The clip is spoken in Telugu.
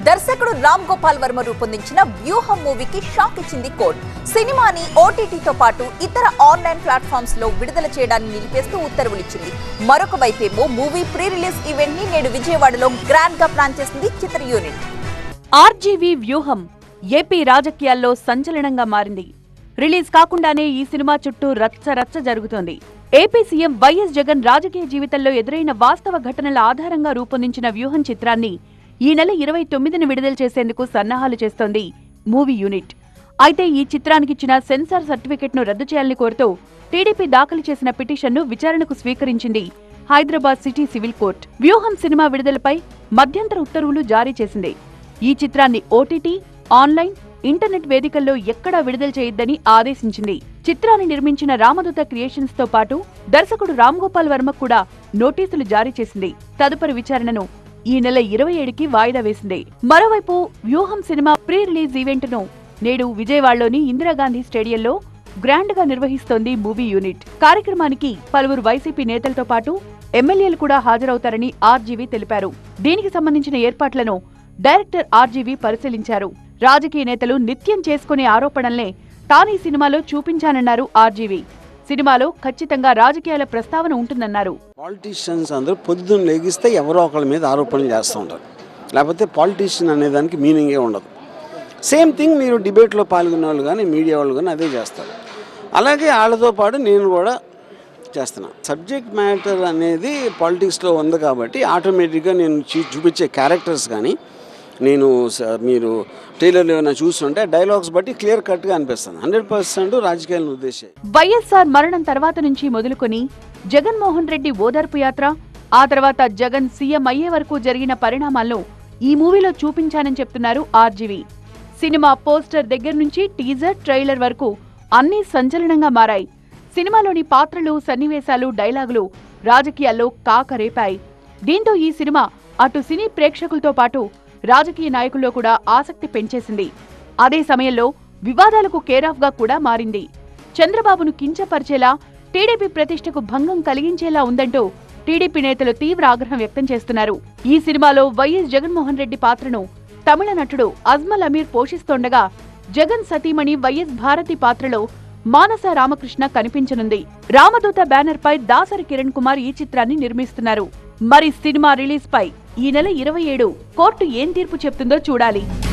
దర్శకుడు రామ్ గోపాల్ వర్మ రూపొందించిన వ్యూహం మూవీకి షాక్ ఇచ్చింది కోర్ట్. సినిమాని ఓటీటీతో పాటు ఇతర ఆన్లైన్ ప్లాట్ఫామ్స్ లో విడుదల చేయడాన్ని నిలిపేస్తూ ఉత్తర్వులిచ్చింది. మరొక వైపేమో మూవీ ప్రీ రిలీజ్ ఈవెంట్ ని నేడు విజయవాడలో గ్రాండ్ గా ప్లాన్ చేసింది చిత్ర యూనిట్. ఆర్జీవీ వ్యూహం ఏపీ రాజకీయాల్లో సంచలనంగా మారింది. రిలీజ్ కాకుండానే ఈ సినిమా చుట్టూ రచ్చ జరుగుతోంది. ఏపీ సీఎం వైఎస్ జగన్ రాజకీయ జీవితంలో ఎదురైన వాస్తవ ఘటనల ఆధారంగా రూపొందించిన వ్యూహం చిత్రాన్ని ఈ నెల 29న విడుదల చేసేందుకు సన్నాహాలు చేస్తోంది మూవీ యూనిట్. అయితే ఈ చిత్రానికిచ్చిన సెన్సార్ సర్టిఫికెట్ను రద్దు చేయాలని కోరుతూ టీడీపీ దాఖలు చేసిన పిటిషన్ను విచారణకు స్వీకరించింది Hyderabad city civil court. Vyuham cinema విడుదలపై మధ్యంతర ఉత్తర్వులు జారీ చేసింది. ఈ చిత్రాన్ని ఓటీటీ, ఆన్లైన్, ఇంటర్నెట్ వేదికల్లో ఎక్కడా విడుదల చేయొద్దని ఆదేశించింది. చిత్రాన్ని నిర్మించిన రామదూత క్రియేషన్స్ తో పాటు దర్శకుడు రామ్ గోపాల్ వర్మ కూడా నోటీసులు జారీ చేసింది. తదుపరి విచారణను ఈ నెల 27కి వాయిదా వేసింది. మరోవైపు వ్యూహం సినిమా ప్రీ రిలీజ్ ఈవెంట్ ను నేడు విజయవాడలోని ఇందిరాగాంధీ స్టేడియంలో గ్రాండ్ గా నిర్వహిస్తోంది మూవీ యూనిట్. కార్యక్రమానికి పలువురు వైసీపీ నేతలతో పాటు ఎమ్మెల్యేలు కూడా హాజరవుతారని ఆర్జీవీ తెలిపారు. దీనికి సంబంధించిన ఏర్పాట్లను డైరెక్టర్ ఆర్జీవీ పరిశీలించారు. రాజకీయ నేతలు నిత్యం చేసుకునే ఆరోపణల్నే తాను ఈ సినిమాలో చూపించానన్నారు ఆర్జీవీ. సినిమాలో ఖచ్చితంగా రాజకీయాల ప్రస్తావన ఉంటుందన్నారు. పాలిటీషియన్స్ అందరూ పొద్దున్న లెగిస్తే ఎవరో ఒకళ్ళ మీద ఆరోపణలు చేస్తూ ఉంటారు. లేకపోతే పాలిటీషియన్ అనేదానికి మీనింగే ఉండదు. సేమ్ థింగ్ మీరు డిబేట్లో పాల్గొనే వాళ్ళు కానీ మీడియా వాళ్ళు కానీ అదే చేస్తారు. అలాగే వాళ్ళతో పాటు నేను కూడా చేస్తున్నాను. సబ్జెక్ట్ మ్యాటర్ అనేది పాలిటిక్స్లో ఉంది కాబట్టి ఆటోమేటిక్గా నేను చూపించే క్యారెక్టర్స్ కానీ మీరు ట్రైలర్లో ఏమైనా చూస్తుంటే డైలాగ్స్ బట్టి క్లియర్ కట్గా అనిపిస్తుంది. 100% రాజకీయాలను ఉద్దేశించి. వైఎస్ఆర్ మరణం తర్వాత నుంచి మొదలుకొని జగన్మోహన్ రెడ్డి ఓదార్పు యాత్ర, ఆ తర్వాత జగన్ సీఎం అయ్యే వరకు జరిగిన పరిణామాలను ఈ మూవీలో చూపించానని చెప్తున్నారు ఆర్జీవీ. సినిమా పోస్టర్ దగ్గర నుంచి టీజర్, ట్రైలర్ వరకు అన్నీ సంచలనంగా మారాయి. సినిమాలోని పాత్రలు, సన్నివేశాలు, డైలాగులు రాజకీయాల్లో కాకరేపాయి. దీంతో ఈ సినిమా అటు సినీ ప్రేక్షకులతో పాటు రాజకీయ నాయకుల్లో కూడా ఆసక్తి పెంచేసింది. అదే సమయంలో వివాదాలకు కేరాఫ్ గా కూడా మారింది. చంద్రబాబును కించపరిచేలా, టీడీపీ ప్రతిష్టకు భంగం కలిగించేలా ఉందంటూ టీడీపీ నేతలు తీవ్ర ఆగ్రహం వ్యక్తం చేస్తున్నారు. ఈ సినిమాలో వైఎస్ జగన్మోహన్ రెడ్డి పాత్రను తమిళ నటుడు అజ్మల్ అమీర్ పోషిస్తోండగా, జగన్ సతీమణి వైఎస్ భారతి పాత్రలో మానస రామకృష్ణ కనిపించనుంది. రామదూత బ్యానర్ పై దాసరి కిరణ్ కుమార్ ఈ చిత్రాన్ని నిర్మిస్తున్నారు. మరి సినిమా రిలీజ్ పై ఈ నెల 27 కోర్టు ఏం తీర్పు చెప్తుందో చూడాలి.